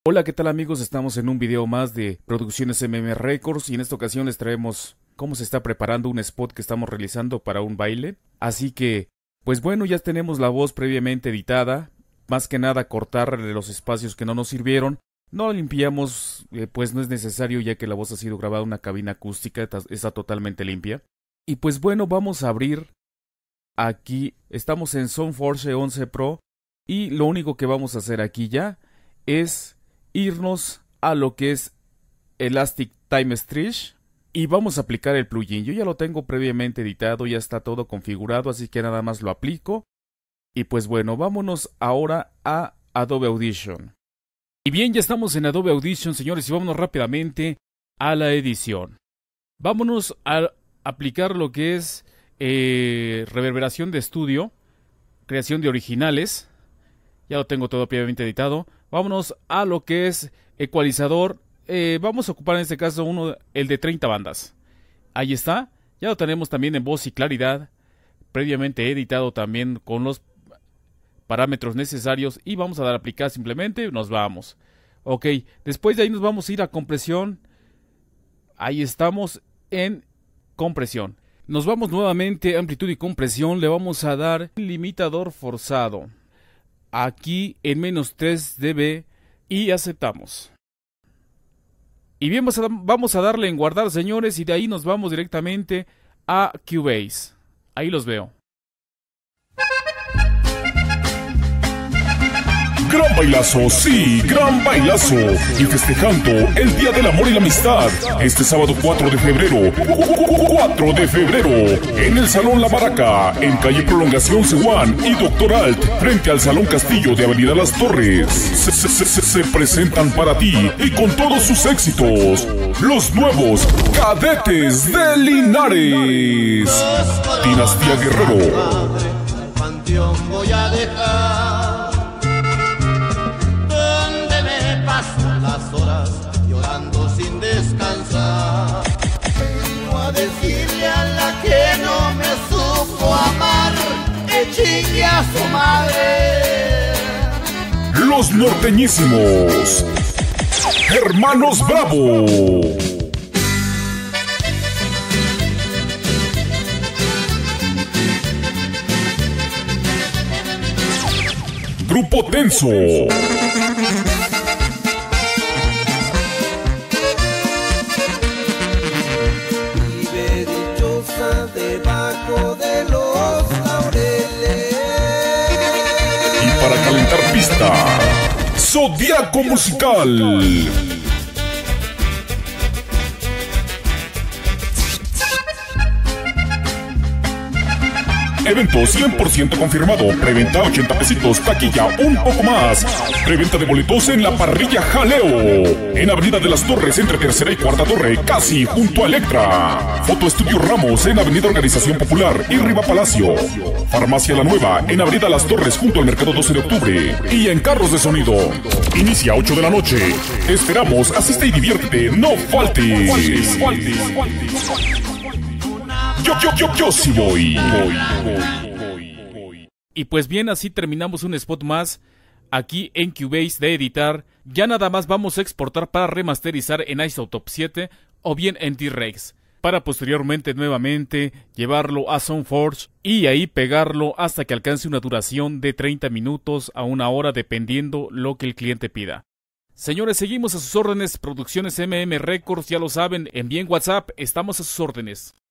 Hola, ¿qué tal amigos? Estamos en un video más de Producciones MM Records y en esta ocasión les traemos cómo se está preparando un spot que estamos realizando para un baile. Así que, pues bueno, ya tenemos la voz previamente editada. Más que nada cortar los espacios que no nos sirvieron. No la limpiamos, pues no es necesario ya que la voz ha sido grabada en una cabina acústica, está totalmente limpia. Y pues bueno, vamos a abrir aquí, estamos en Soundforge 11 Pro y lo único que vamos a hacer aquí ya es irnos a lo que es Elastic Time Stretch y vamos a aplicar el plugin. Yo ya lo tengo previamente editado, ya está todo configurado, así que nada más lo aplico. Y pues bueno, vámonos ahora a Adobe Audition. Y bien, ya estamos en Adobe Audition, señores, y vámonos rápidamente a la edición. Vámonos a aplicar lo que es reverberación de estudio, creación de originales. Ya lo tengo todo previamente editado. Vámonos a lo que es ecualizador. Vamos a ocupar en este caso el de 30 bandas. Ahí está. Ya lo tenemos también en voz y claridad. Previamente editado también con los parámetros necesarios. Y vamos a dar a aplicar simplemente. Nos vamos. Ok. Después de ahí nos vamos a ir a compresión. Ahí estamos en compresión. Nos vamos nuevamente a amplitud y compresión. Le vamos a dar limitador forzado. Aquí en menos 3 dB y aceptamos. Y bien, vamos a darle en guardar, señores, y de ahí nos vamos directamente a Cubase. Ahí los veo. Gran bailazo, sí, gran bailazo. Y festejando el Día del Amor y la Amistad. Este sábado 4 de febrero. 4 de febrero. En el Salón La Baraca, en calle Prolongación Ceguán y Doctor Alt, frente al Salón Castillo de Avenida Las Torres. Se presentan para ti y con todos sus éxitos. Los nuevos Cadetes de Linares. Dinastía Guerrero. Panteón voy a dejar. Las horas llorando sin descansar. Vino a decirle a la que no me supo amar que chingue a su madre. Los norteñísimos Hermanos Bravo. Grupo Tenso. Debajo de los laureles. Y para calentar pista, Zodiaco Musical. Evento 100% confirmado. Preventa 80 pesitos, taquilla un poco más. Preventa de boletos en la parrilla Jaleo. En Avenida de las Torres, entre tercera y cuarta torre, casi junto a Electra. Foto Estudio Ramos en Avenida Organización Popular y Riva Palacio. Farmacia La Nueva en Avenida Las Torres junto al Mercado 12 de Octubre. Y en Carros de Sonido. Inicia 8 de la noche. Te esperamos, asiste y diviértete, no faltes. Yo sí voy. Y pues bien, así terminamos un spot más aquí en Cubase de editar. Ya nada más vamos a exportar para remasterizar en Isotope 7 o bien en T-Rex, para posteriormente nuevamente llevarlo a Soundforge y ahí pegarlo hasta que alcance una duración de 30 minutos a 1 hora dependiendo lo que el cliente pida. Señores, seguimos a sus órdenes. Producciones MM Records, ya lo saben, envíen WhatsApp, estamos a sus órdenes.